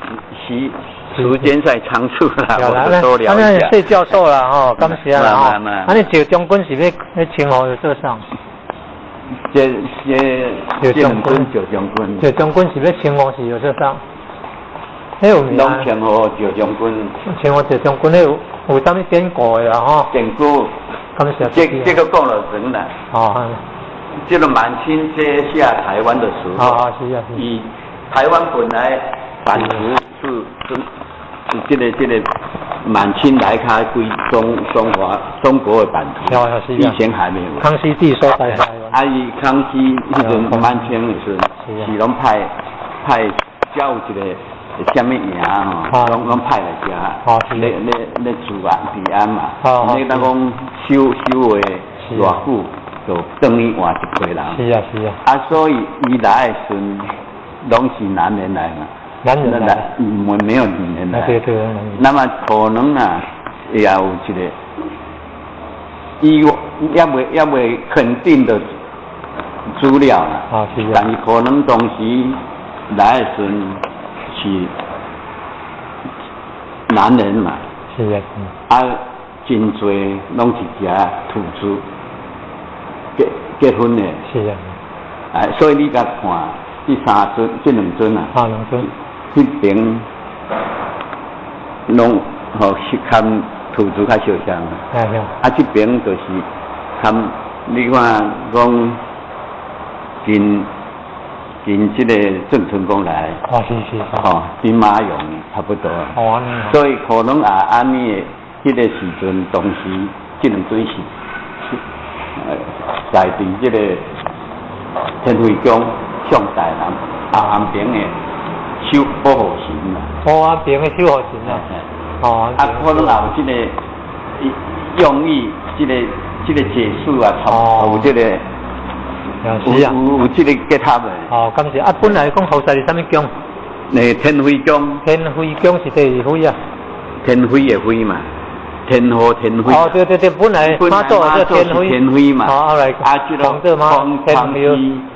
时间在仓促啦，我就多聊一下。 谢教授啦，吼，感谢啦，吼。啊，你赵将军是要称呼做啥？ 这赵将军是要称呼是有做啥？ 拢称呼赵将军。 称呼赵将军，有啥物典故的啦，吼？ 典故。 感谢。 这个讲了人啦。 哦。 这个满清接下台湾的时候，以台湾本来版图是这个满清来开归中国的版图，以前还没有。 康熙帝所在台湾。 伊康熙迄阵满清的时候，是拢派教一个什么营吼，拢派来遮，咧治安治安嘛，你当讲修的偌久。就等于换一批人。 是啊。 所以伊来的时，拢是男人来嘛。 男人来。 我们没有女人来。 对。 那么可能啊，也有一个，伊也未肯定的资料啦。 是啊。 但是可能当时来的时是男人嘛。 是啊。真多拢是遮土著。结婚的， 是啊， 所以你甲看第三尊、这两尊啊， 两尊， 迄边拢是看土著较相像，这边就是看你看讲跟这个郑成功来，跟马勇差不多，所以可能安尼的迄个时阵，当时这两尊是。在伫这个天惠宫向台南安平的守护神啦。 安平的守护神啊。 可能也有这个用意，这个解释啊，有这个有这个结合的。 感谢。本来讲后世是啥物宫？ 天惠宫。 天惠宫是第二惠啊。 天惠的惠嘛。天河天辉。 对，本来妈祖是天辉嘛。 后来这个康熙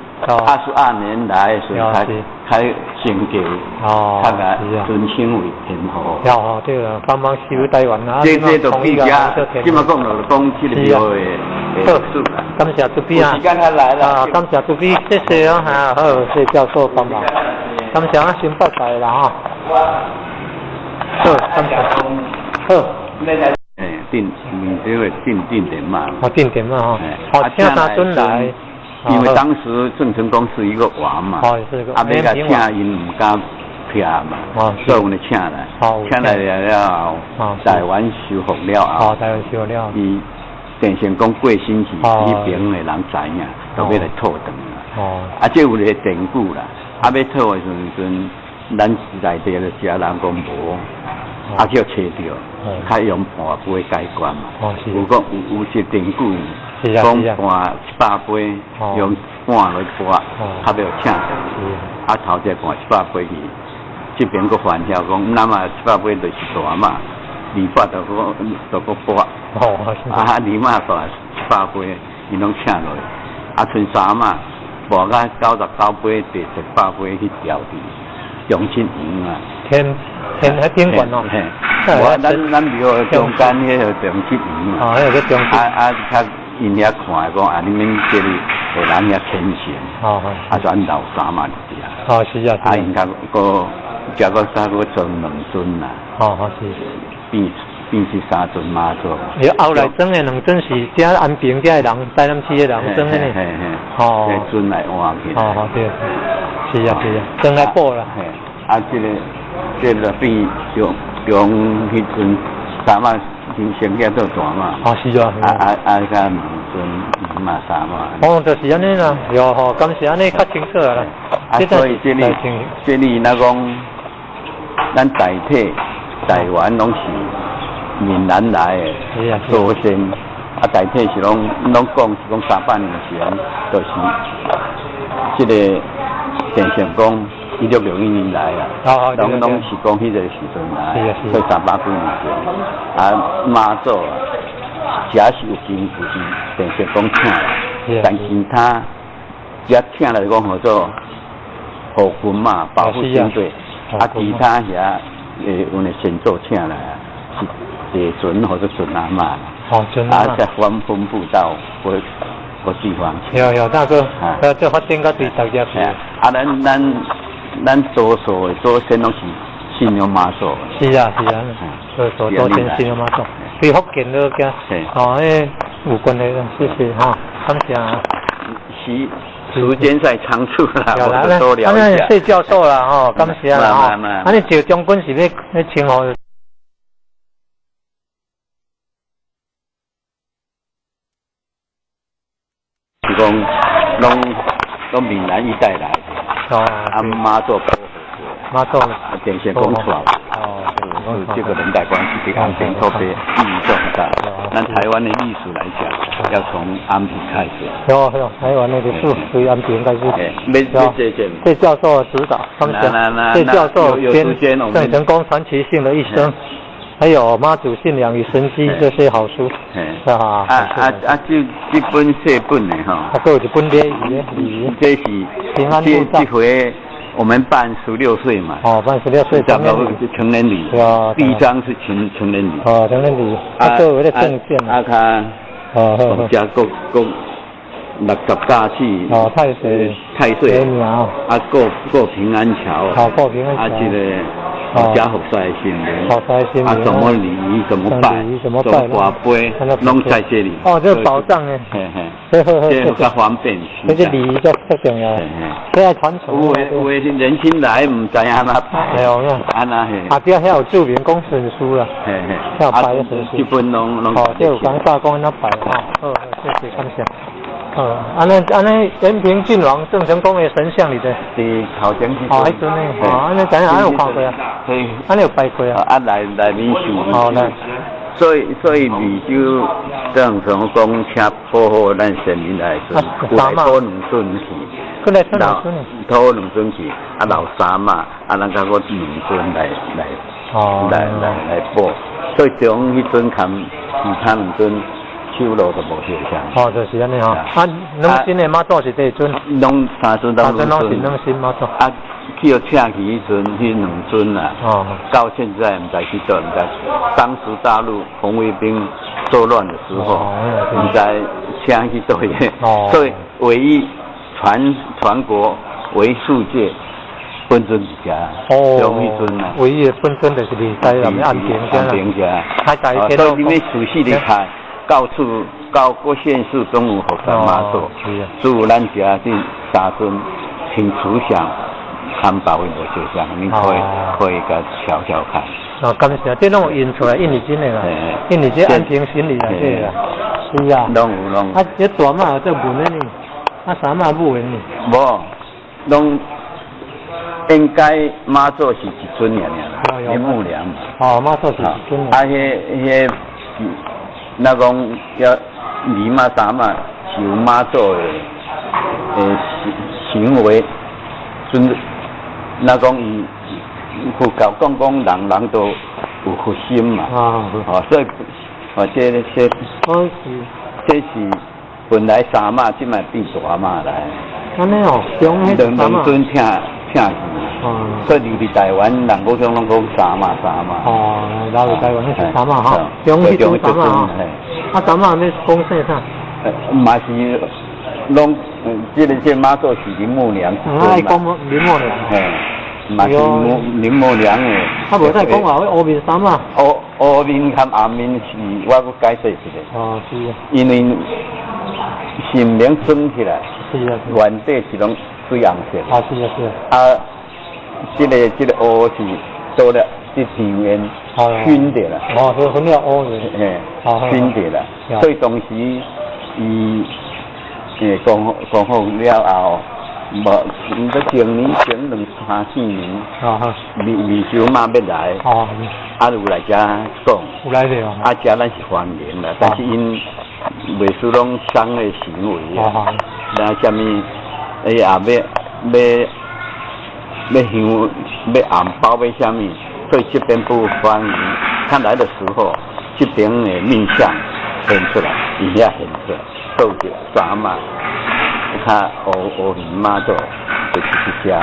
22年来的时候才成就，他个尊称为天河。 对了，帮忙修台湾啊。 这就比较，今嘛讲了讲这个庙的特殊啦。 感谢朱比啊。 时间他来了。 感谢朱比，谢谢啊，好，谢谢教授帮忙。感谢啊，先拜拜啦哈。好，感谢。好。 这个定点嘛。 定点嘛哈。请他尊来。 因为当时郑成功是一个王嘛，要甲请因唔敢撇嘛，所以我们请来，请来了台湾收复了台湾收复了， 伊郑成功过身时，迄边的人知影，都要来讨回。这有个典故啦，要讨的时阵，咱内地的家人讲无。叫找到，较用盘杯解决嘛。有讲有一典故，讲盘100杯用半来拨，较要请上。头一盘100杯去，这边个反晓讲，那么100杯就是大嘛，200就个拨。2码大100杯，伊拢请落去。剩3码，拨到99杯，第100杯去调治，中心营啊。 天管哦， 咱庙中间迄个中心园嘛， 迄个中心， 较因遐看讲，你们这里有人遐虔诚，就按老三嘛就是啊， 因甲个加个啥个装2尊啦， 是， 变是3尊妈祖。 后来装的2尊是遮安平遮的人，台南市的人装的呢， 这尊来换起。 对，是啊，装来补啦。 这个变用迄阵3码先叫做大嘛。 是啊。 甲2尊2码3码。 就是安尼啦，感谢安尼较清楚啦。 所以这里那讲，咱台湾拢是闽南来的祖先，台体是拢讲是讲300年前，就是这个郑成功。1661年来啦，拢是讲迄个时阵来，所以300几年前，妈祖假是有经过是郑成功请来，但其他只请来讲叫做护军嘛，保护军队， 啊，其他遐有那先做请来啊，是地尊或者准阿嬷。 哦，准阿嬷。啊， 再分布到各地方去。 有大哥，这发展到对大家去。 啊，咱多数做先拢是信仰妈祖。 是啊，多先信仰妈祖。对福建都惊。哦，有关系的，谢谢哈，感谢啊。 时间在仓促啦，我就多聊一下。 谢教授啦，吼，感谢啦，吼。你赵将军是要称呼？ 是讲，拢闽南一带来的。哦。啊，妈祖保护过。妈祖。啊，电线工出来。哦。这个人代关系对安平特别意义重大。咱台湾的历史来讲，要从安平开始。 有，台湾的历史对安平开始。谢教授的指导，感谢。谢教授编郑成功传奇性的一生，还有妈祖信仰与神迹这些好书。 这本写本的哈。 还有一本礼仪。 这是平安路上。 这回。我们办16岁嘛， 办16岁成人礼，第一张是成人礼， 成人礼，作为的证件， 国家各60家去，太岁，过平安桥，这个家福赛新年，怎么礼仪怎么拜，做花杯，拢在这里。 这个保障呢， 这较方便。 这个礼仪较重要，这要传承。 有的年轻来唔知安那拜，安那嘿。 边还有著名公神书啦，要拜神书。 基本拢。 这有讲大公那拜哈，谢谢感谢。安尼延平郡王郑成功的神像里的， 是头前去。 迄阵呢，安尼怎样？安有看过啊？安尼有拜过啊？ 来面受。来。所以米酒郑成功请保护咱神明来尊，有来拖2尊去。 过来拖2尊。 拖2尊去，老三嘛，咱甲我2尊来保。所以从迄尊看其他2尊。手路都无相像。 就是安尼吼。两身的妈祖是第尊。 拢3尊都2尊。 拢是两身妈祖。 去要请去迄阵，迄2尊啦。到现在唔知去做，唔知。当时大陆红卫兵作乱的时候，唔知请去做嘢。所以唯一全国为世界本尊一家。用迄尊啦。 唯一的本尊就是离开咱们安平家。太大天咯。 所以你们仔细的看。到处各县市都有佛山妈祖，除咱家这3尊挺慈祥，看别位无相像，你可以甲瞧看。 感谢，这拢印出来印尼金的啦，印尼这安平行李啦，这个。是啊。 拢。 这大马有这文的呢，三马不文呢。 无，拢应该妈祖是一尊尔，你木梁。 妈祖是一尊。 迄。那讲要2马3马是有妈祖的行为，那讲伊佛教讲人都有佛心嘛，所以这是本来3马，即摆变大马来。 安尼哦， 两尊请去。所以入去台湾，人讲拢讲3马。 来台湾是3马哈，中去3马哈。3马要讲啥啥？ 嘛是拢，这妈祖是林木娘。 讲林木娘。 嘛是林木娘的。 无再讲话，乌面3马。 乌面和暗面是我搁解释一下。 是啊。 因为神明升起来，原底是拢水红色。是啊。这个乌是做了这天烟熏的啦。 这分了乌的。 熏的啦。所以当时伊讲好了后，唔得前年前2、3、4年，未收马要来，有来遮讲。 有来的哦。 遮咱是欢迎啦，但是因袂输拢伤的行为啊。那什么也要红包要什么，所以这边不欢迎。他来的时候，这边的面相显出来，伊也显出来，都是3马，你看乌面妈祖就是这样。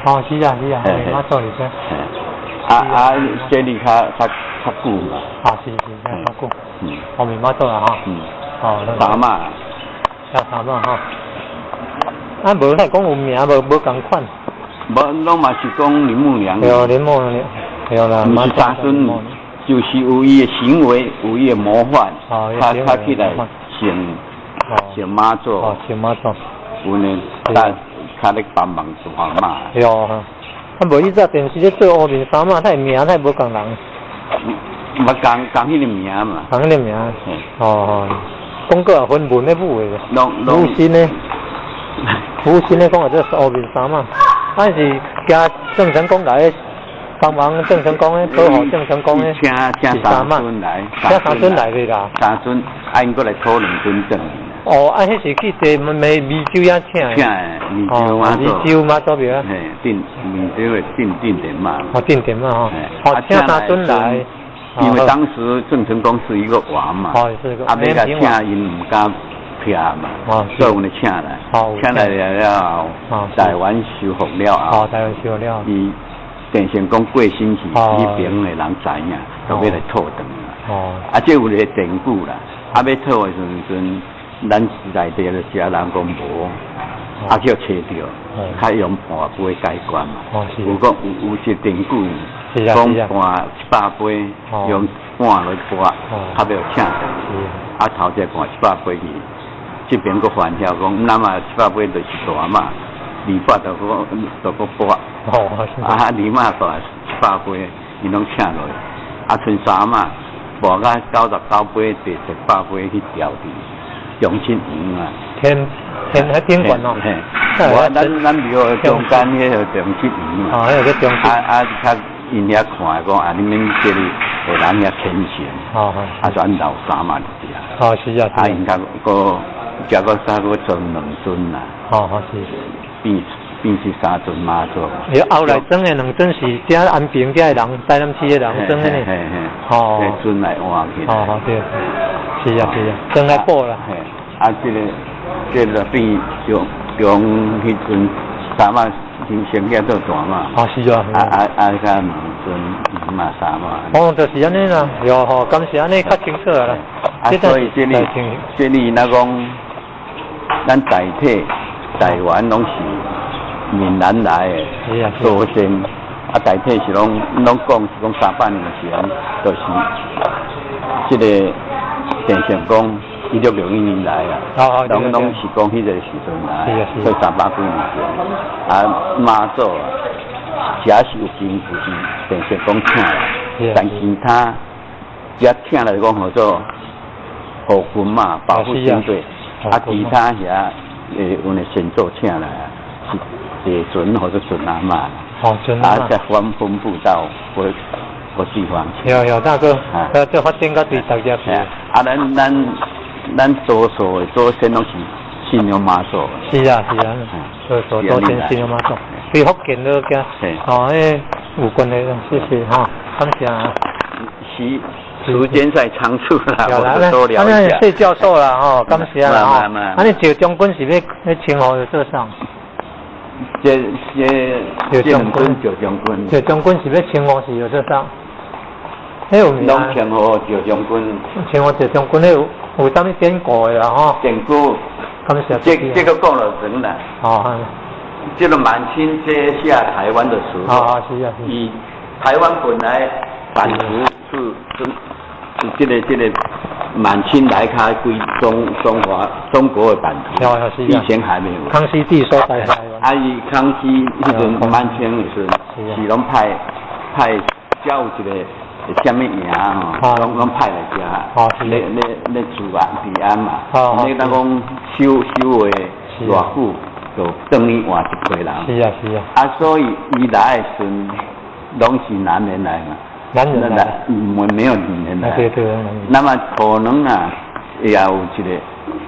哦，是啊，妈祖里边。 这里较久嘛。 啊，是，较久。后面妈祖啊哈。哦， 三马。 三马哈。啊，无太讲有名，无共款。 无，拢嘛是讲林木娘。 对哦，林木娘。对啦， 不是三尊，就是有伊的行为，有伊的模范。 哦， 他起来像妈祖。 哦，像妈祖。 有呢，他咧帮忙做阿妈。 哟，啊，无伊早电视咧做后面三马，太名太无共人。 无共迄个名嘛。 共迄个名。哦，讲过也分文咧舞的。武新咧讲啊，这是后面三马，但是加郑成功来帮忙郑成功咧，保护郑成功咧。 请三尊来。 请三尊来的啦。 三尊，因过来讨两尊证。 哦，迄是去坐梅州遐请的。梅州妈祖庙。 嘿，梅州的定点嘛。 哦，定点嘛哈。哦，请三尊来。 因为当时郑成功是一个王嘛。 哦，是个。 啊，要甲请因唔敢撇嘛。哦。所以我们请来。哦。请来了后，台湾收复了后。 哦，台湾收复了。 伊郑成功过身时，迄边的人知影，都要来讨回来。哦。啊，这有一个典故啦。啊，要讨的阵。咱时内底就食人讲无，啊叫找着，较用半杯解决嘛。有讲有一典故，讲半100杯用半来拨，较要请上。啊头一半100杯去，这边佫反晓讲，那么100杯就是大嘛，200就佫拨。啊2码大100杯，伊拢请落，啊剩3码，拨到99杯，第100杯去调治。中心营啊， 天宾馆哦， 咱庙中间迄个中心营嘛， 迄个中心， 较因遐看讲你们这里有人遐虔诚，转老三嘛就是啊， 是啊， 因甲加个三个装2尊啦， 是， 变是3尊妈祖， 后来装的2尊是遮安平遮的人，台南市的人装的呢， 这尊来换起， 对。是啊，真来补啦。 啊，这个变用迄阵3码先起做大嘛。 是啊。 甲2尊2码3码。 哦，就是安尼啦。哟吼，感谢安尼较清楚啦。 所以这里那讲，咱台湾拢是闽南来的，祖先台体是拢讲是讲300年前，就是这个。郑成功1661年来啊，拢是讲迄个时阵来，所以300几年前。啊，妈祖假是有经过是郑成功请来，但其他只请来讲叫做护军嘛，保护军队。啊，其他遐有那先做请来是地尊或者准阿妈。再分布到个地方。 有大哥，这发展到对大家去。 咱多数的祖先拢是信仰妈祖。 是啊，多数祖先信仰妈祖。对福建都个，有关的，谢谢哈，感谢啊。 时间在仓促啦， 我多聊一下。 谢教授啦，感谢啦哈。你赵将军是要称号做啥？ 这将军， 赵将军是要称号是做啥？ 拢称号赵将军。 称号赵将军有啥物典故的啦吼？ 典故，这个讲了人啦。这个满清接下台湾的时候，以台湾本来版图是这个满清来开归中国的版图，以前还没有。 康熙帝所在台湾。 伊康熙迄阵满清的时候，是拢派叫一个什么名吼，拢派来遮，咧住啊治安嘛，你当讲修的偌久，就等于换一批人。 是啊。 所以伊来的时拢是男人来嘛。 男人来， 我们没有女人来。 对。 那么可能啊，也有一个，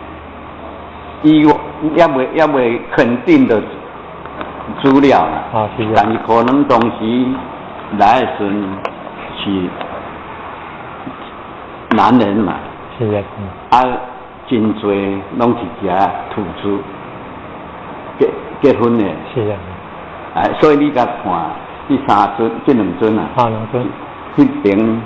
也未肯定的资料啦。但是可能当时来的时是男人嘛。 是啊。真多拢是遮土著结婚的。 是啊。 所以你甲看，这三尊、这两尊啊， 两尊， 迄边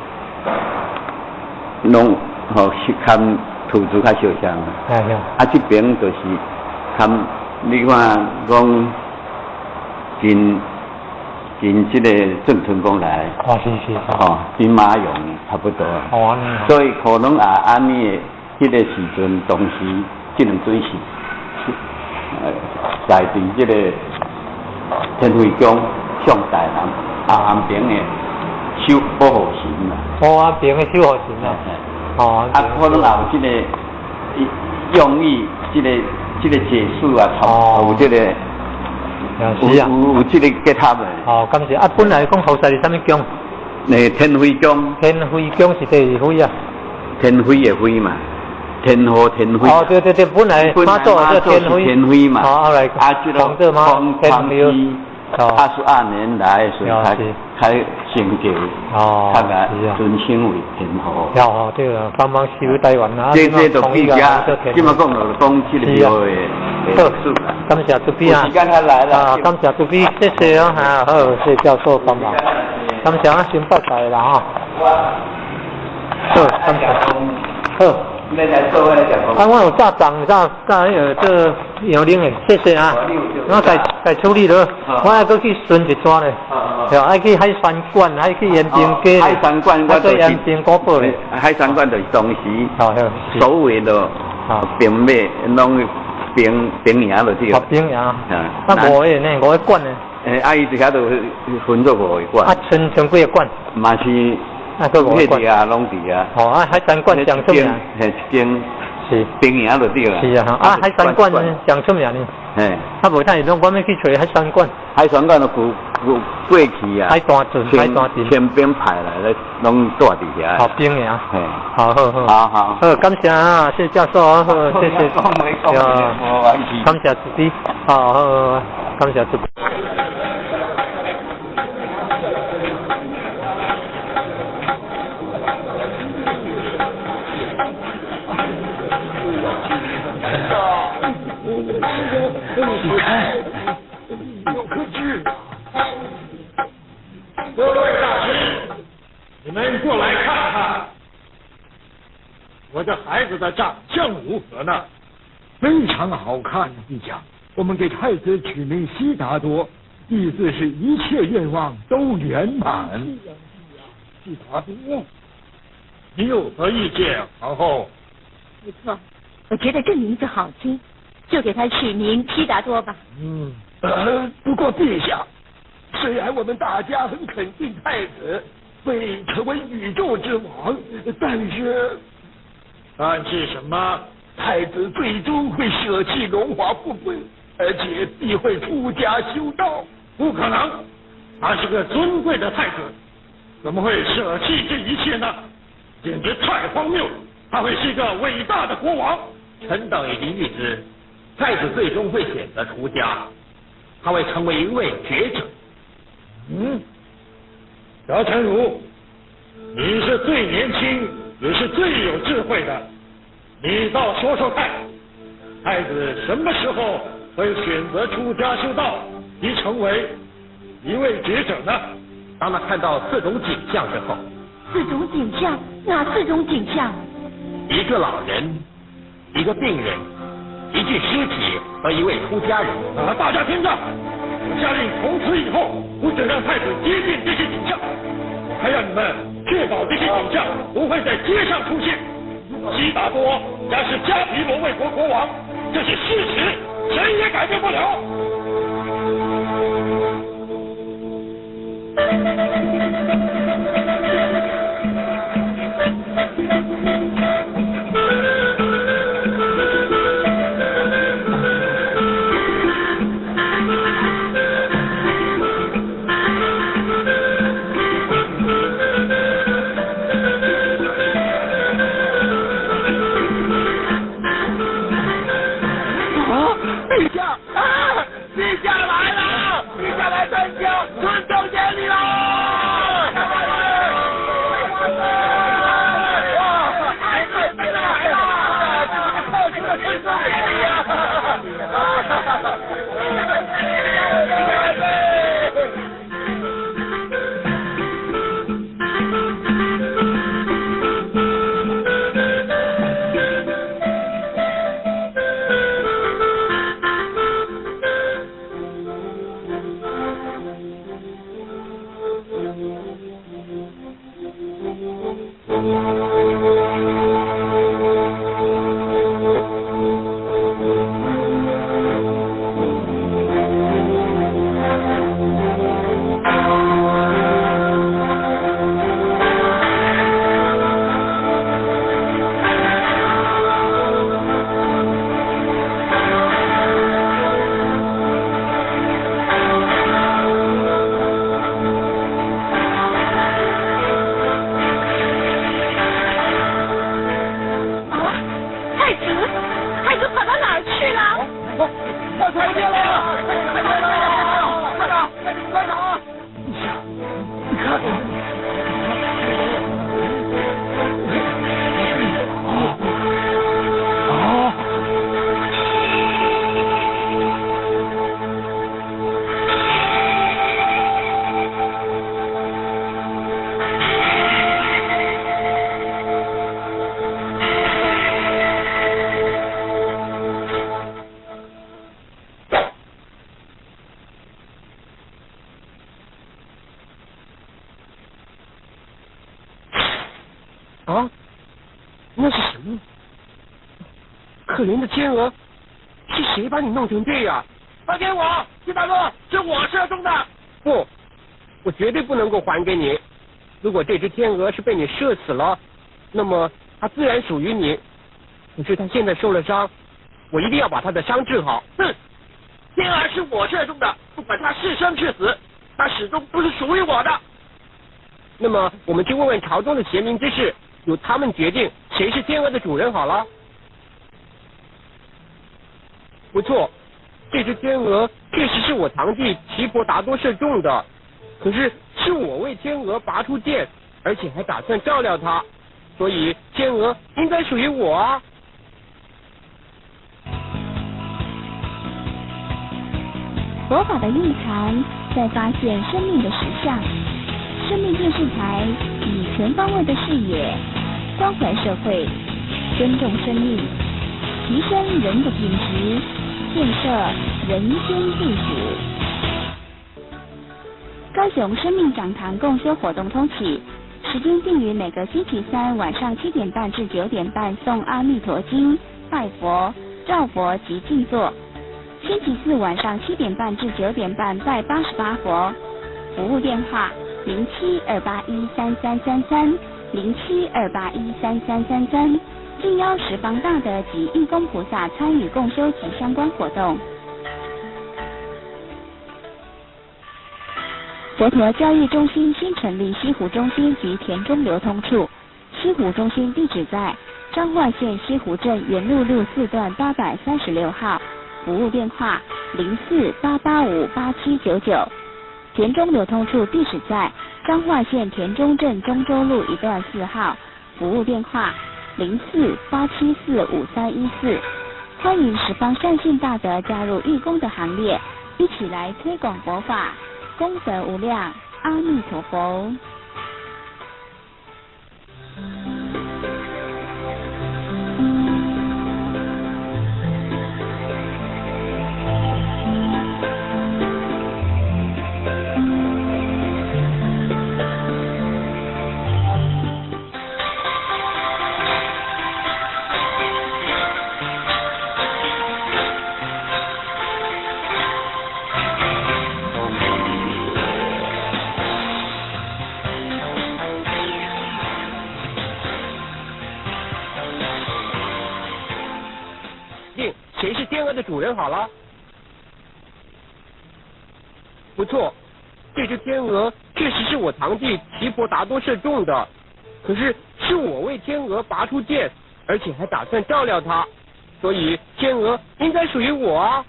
拢是看土著较小像啊，这边就是看你看讲真这个郑成功来， 是， 兵马俑差不多，所以可能安尼的迄个时阵，当时这两尊是在伫这个天惠宫向大人安平的守护神啦。 安平的守护神啊。 可能也有这个用意，这个解释啊，有这个。有这个结合的。 感谢。本来讲后世是啥物宫？ 天惠宫。 天惠宫是第二惠啊。 天惠的惠嘛，天后天惠。 对，本来妈祖是天惠嘛。 后来黄这嘛天惠。 22年来的时候才成就，他个尊称为天后。 对了，帮忙修台湾啊。 这就比较，今嘛讲到讲这个庙的特殊啦。 感谢主编啊！ 时间还来了。 感谢主编，谢谢哦，好，谢谢教授帮忙。感谢啊，先发财啦哈。好，感谢。好。我有炸账，炸那个这摇铃的，谢谢啊。我该处理了，我还搁去顺一抓嘞。还去海参馆，还去延平街。 海参馆我在延平古堡嘞。 海参馆就是当时所谓的兵马，拢兵营就对了。 兵营。五个呢，5个馆呢。 伊伫遐就分做5个馆。 剩几个馆？ 嘛是。迄地啊，拢伫啊。 海参馆上出名。 一间是兵营就对了。 是啊，海参馆上出名呢。无太拢，我们去找海参馆。 海参馆都过去啊。 海单镇。 天兵派来咧，拢住伫遐。 兵营。好。 好， 感谢啊，谢教授，谢谢。感谢主编，好，感谢主编。 你看，有颗痣。各位大师，你们过来看看，我的孩子的长相如何呢？非常好看，陛下。我们给太子取名悉达多，意思是一切愿望都圆满。悉达多，你有何意见，皇后？ 不错，我觉得这名字好听。就给他取名悉达多吧。 不过陛下，虽然我们大家很肯定太子会成为宇宙之王，但是什么？太子最终会舍弃荣华富贵，而且必会出家修道。不可能，他是个尊贵的太子，怎么会舍弃这一切呢？简直太荒谬！他会是一个伟大的国王。 臣等已经预知。太子最终会选择出家，他会成为一位觉者。 姚成儒，你是最年轻，也是最有智慧的，你倒说说看，太子什么时候会选择出家修道，以成为一位觉者呢？ 当他看到4种景象之后。 4种景象？哪4种景象？ 一个老人，一个病人。一具尸体和一位出家人。 大家听着，我下令从此以后不准让太子接近这些景象，还让你们确保这些景象不会在街上出现。悉达多将是迦毗罗卫国国王，这是事实，谁也改变不了。陛下来了！陛下来参加春秋典礼啦！ 啊？那是什么？可怜的天鹅，是谁把你弄成这样？还给我，皮达多，是我射中的。不，我绝对不能够还给你。如果这只天鹅是被你射死了，那么它自然属于你。可是它现在受了伤，我一定要把它的伤治好。哼，天鹅是我射中的，不管它是生是死，它始终都是属于我的。那么我们去问问朝中的贤明之士，由他们决定谁是天鹅的主人好了。不错，这只天鹅确实是我堂弟齐伯达多射中的，可是是我为天鹅拔出剑，而且还打算照料它，所以天鹅应该属于我啊。 佛法的蕴藏在发现生命的实相。生命电视台以全方位的视野关怀社会，尊重生命，提升人的品质，建设人间地府。高雄生命讲堂共修活动通启，时间定于每个星期三晚上7点半至9点半诵阿弥陀经、拜佛、照佛及静坐。星期四晚上7点半至9点半拜88佛。服务电话0728133333 0728133333，敬邀十方大德及义工菩萨参与共修及相关活动。佛陀教育中心新成立西湖中心及田中流通处。西湖中心地址在彰化县西湖镇元路路4段836号，服务电话0488588799。田中流通处地址在彰化县田中镇中州路1段4号，服务电话0487453114。欢迎十方善信大德加入义工的行列，一起来推广佛法，功德无量。阿弥陀佛。 谁是天鹅的主人好了。不错，这只天鹅确实是我堂弟齐伯达多射中的，可是是我为天鹅拔出剑，而且还打算照料它，所以天鹅应该属于我啊。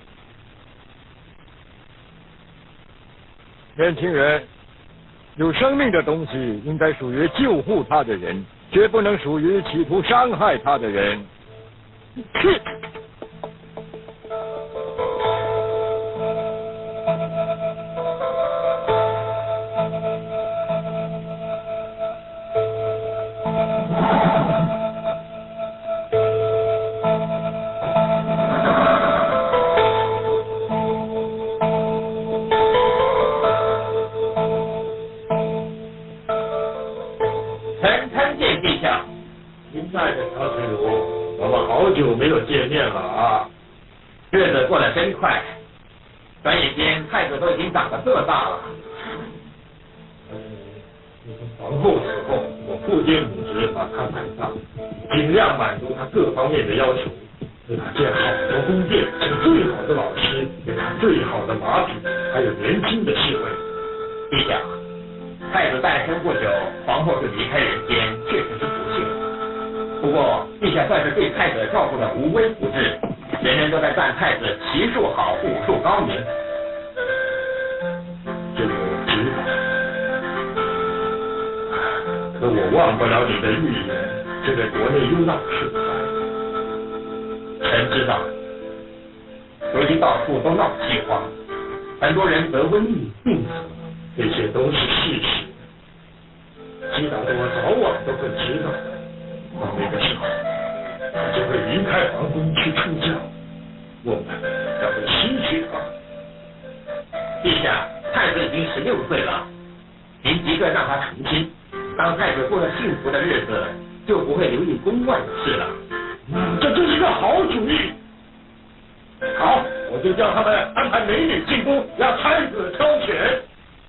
年轻人，有生命的东西应该属于救护它的人，绝不能属于企图伤害它的人。 是。 好久没有见面了啊！日子过得真快，转眼间太子都已经长得这么大了。皇后死后，我父坚母职把她埋葬，尽量满足她各方面的要求，给她建好多宫殿，请最好的老师，给她最好的马匹，还有年轻的侍卫。陛下，太子诞生不久，皇后就离开人间，确实是不幸。不过，陛下算是对太子照顾的无微不至，人人都在赞太子骑术好，武术高明。 这个我知道，可我忘不了你的预言，这个国内忧闹是臣知道，如今到处都闹饥荒，很多人得瘟疫病死， 这些都是事实。悉达多早晚都会知道的。到那个时候，他就会离开皇宫去出家，我们将会失去他。 陛下，太子已经16岁了，您即刻让他成亲，当太子过了幸福的日子， 就不会留意宫外的事了。 这真是个好主意。好，我就叫他们安排美女进宫，让太子挑选。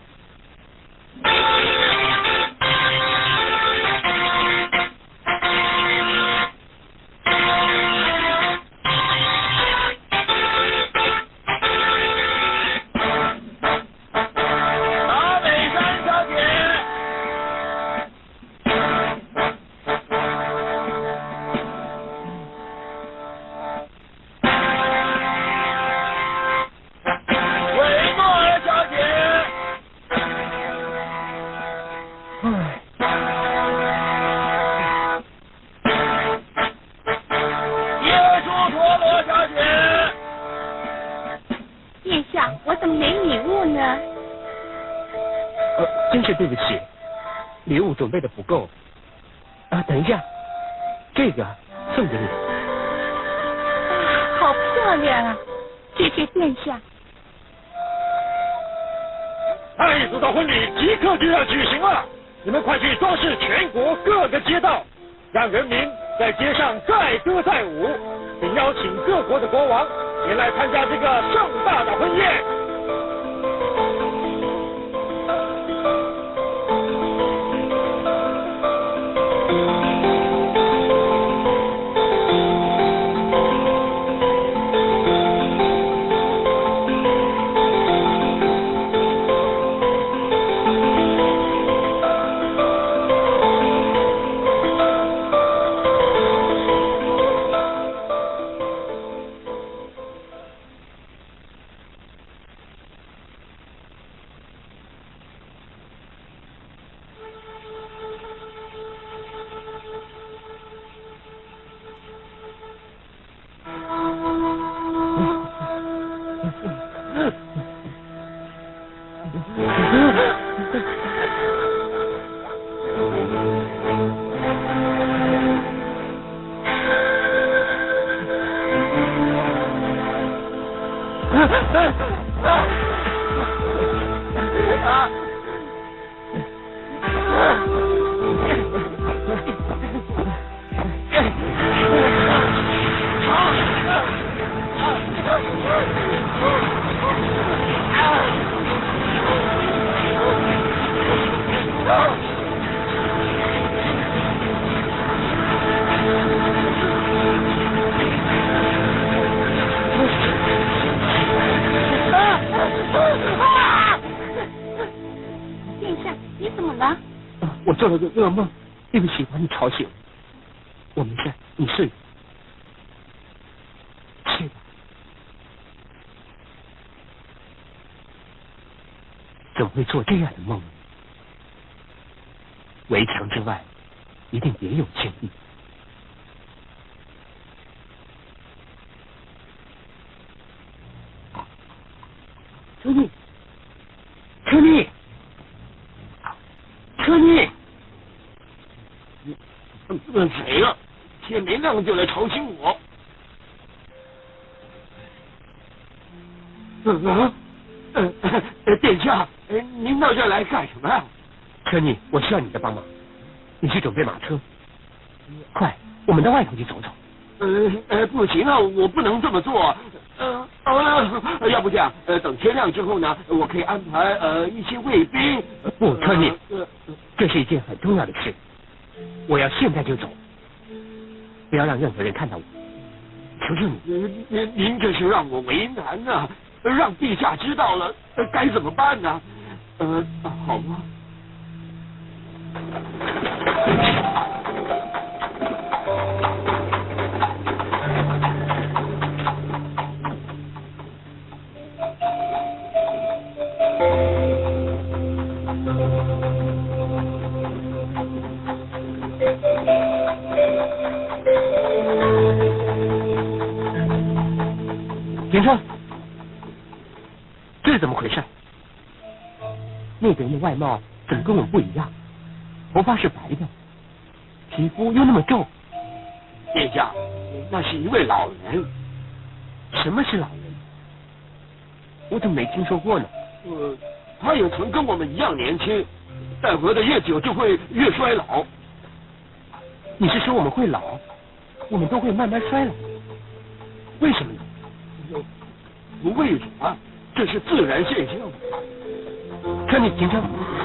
真是对不起，礼物准备的不够。等一下，这个送给你。 好漂亮啊！谢谢殿下。 太子的婚礼即刻就要举行了，你们快去装饰全国各个街道，让人民在街上载歌载舞，并邀请各国的国王前来参加这个盛大的婚宴。 我做了个噩梦，对不起，把你吵醒。我没事，你睡。睡吧。怎么会做这样的梦呢？围墙之外，一定别有天地。车尼，车尼，车尼。 谁呀？天没亮就来吵醒我。殿下，您到这来干什么呀？ 车尼，我需要你的帮忙。你去准备马车，快，我们到外头去走走。 不行啊，我不能这么做。要不这样，等天亮之后呢，我可以安排一些卫兵。 不，车尼，这是一件很重要的事，我要现在就走，不要让任何人看到我，求求你。 您这是让我为难啊，让陛下知道了，该怎么办呢？好吗？ 停车！这是怎么回事？那个人的外貌怎么跟我们不一样？头发是白的，皮肤又那么皱。 殿下，那是一位老人。 什么是老人？我怎么没听说过呢？ 他也曾跟我们一样年轻，但活得越久就会越衰老。 你是说我们会老，我们都会慢慢衰老？为什么呢？ 不为什么，这是自然现象。 车，你停车。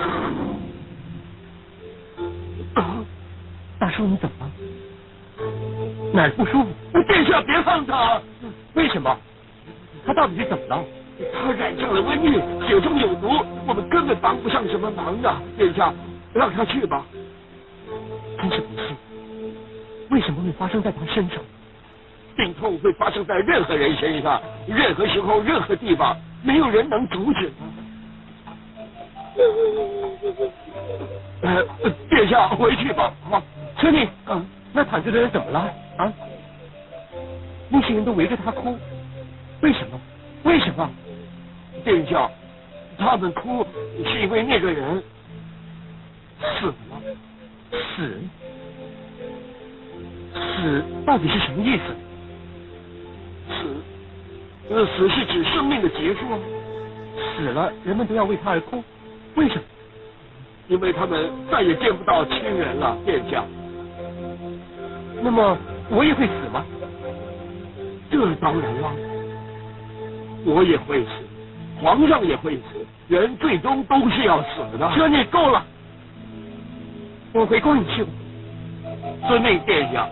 大叔，你怎么了？哪儿不舒服？ 殿下别碰他！ 为什么？他到底是怎么了？ 他染上了瘟疫，血中有毒，我们根本帮不上什么忙的。殿下，让他去吧。 真是不幸，为什么会发生在他身上？ 病痛会发生在任何人身上，任何时候、任何地方，没有人能阻止他。殿下，回去吧。 好，车弟，那躺着的人怎么了？啊？那些人都围着他哭，为什么？为什么？ 殿下，他们哭是因为那个人死了。 死到底是什么意思？ 死是指生命的结束。 死了，人们都要为他而哭，为什么？ 因为他们再也见不到亲人了，殿下。 那么我也会死吗？ 这当然了，我也会死，皇上也会死，人最终都是要死的。 这你够了，我回宫里去吧。 遵命，殿下。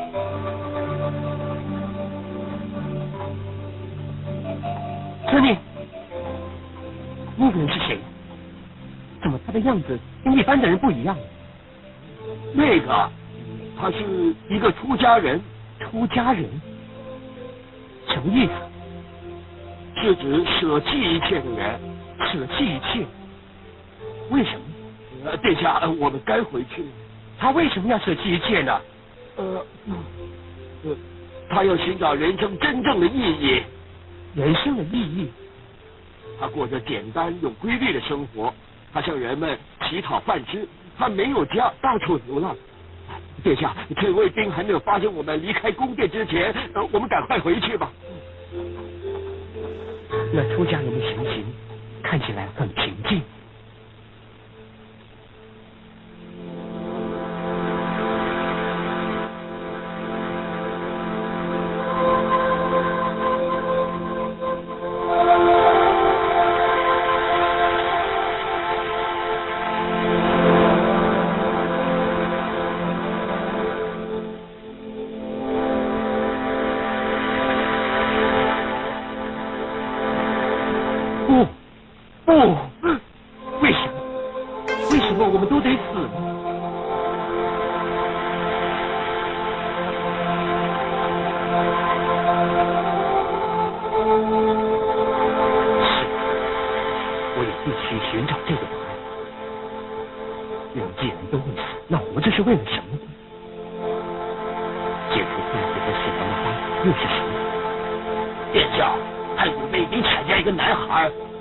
车弟，那个人是谁？怎么他的样子跟一般的人不一样？ 那个，他是一个出家人。 出家人？什么意思？ 是指舍弃一切的人。 舍弃一切？为什么？ 殿下，我们该回去了。 他为什么要舍弃一切呢？ 他要寻找人生真正的意义。 人生的意义？ 他过着简单有规律的生活，他向人们乞讨饭吃，他没有家，到处流浪。殿下，趁卫兵还没有发现我们离开宫殿之前，我们赶快回去吧。 那出家人的神情看起来很平静。为什么我们都得死呢？是，我也必须寻找这个答案。人既然都会死，那活着是为了什么？解除太子和死亡的方法又是什么？ 殿下，太子卫兵采下一个男孩，